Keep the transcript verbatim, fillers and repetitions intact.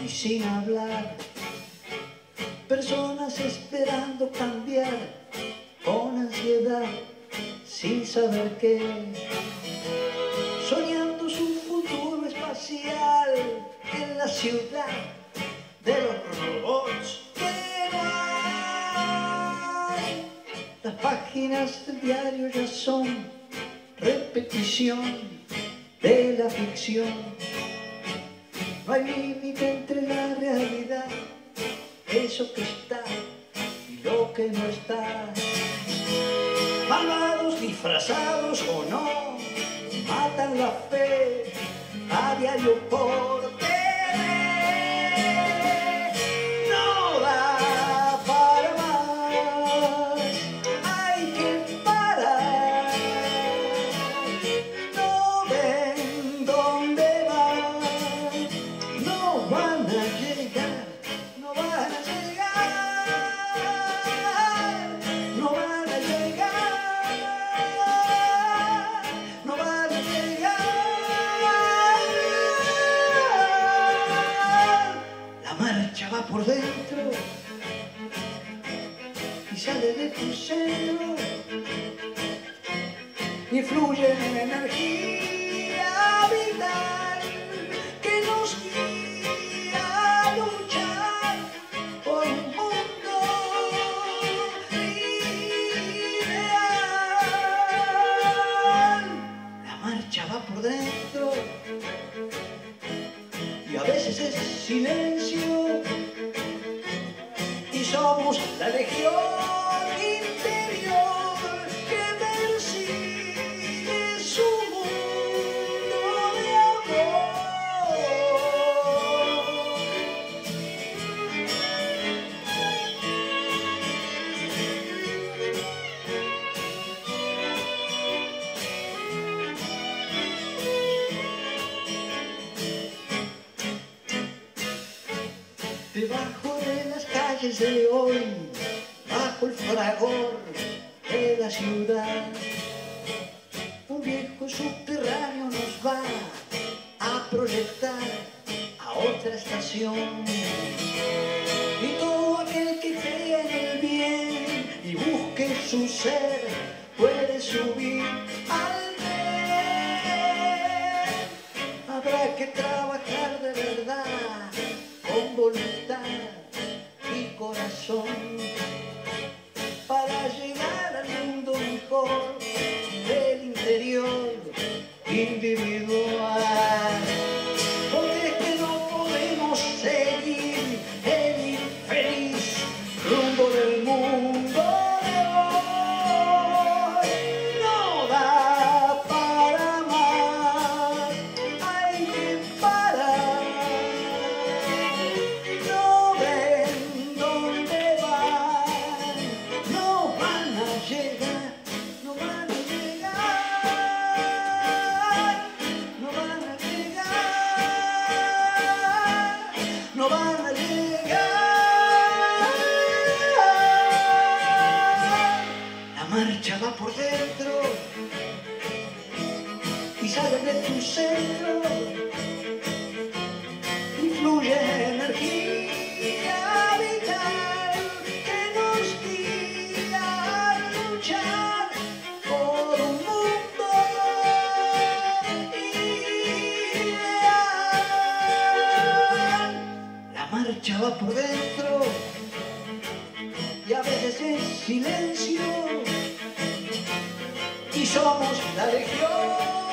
y sin hablar, personas esperando cambiar, con ansiedad, sin saber qué, soñando su futuro espacial en la ciudad de los robots que no hay. Las páginas del diario ya son repetición de la ficción. No hay límite entre la realidad, eso que está y lo que no está. Malvados, disfrazados o no, matan la fe a diario por T V. No da para más, hay que parar. No ven dónde van, no van a llegar, no van a llegar, no van a llegar, no van a llegar. La marcha va por dentro y sale de tu centro y fluye en energía vital que nos guía a luchar por un mundo ideal. La marcha va por dentro y a veces es silencio, y somos la legión interior que persigue su mundo de amor. Debajo de las calles de hoy, bajo el fragor de la ciudad, un viejo subterráneo nos va a proyectar a otra estación. Y todo aquel que crea en el bien y busque su ser puede subir al tren. Habrá que trabajar de verdad, con voluntad y corazón, para llegar al mundo mejor del interior individual. Porque es que no podemos seguir el infeliz rumbo del mundo de hoy. No da para más, hay que parar. No van a llegar, no van a llegar, no van a llegar. La marcha va por dentro y sale de tu centro y fluye energía vital que nos guía a luchar por un mundo ideal. La marcha va por dentro y a veces es silencio, y somos la legión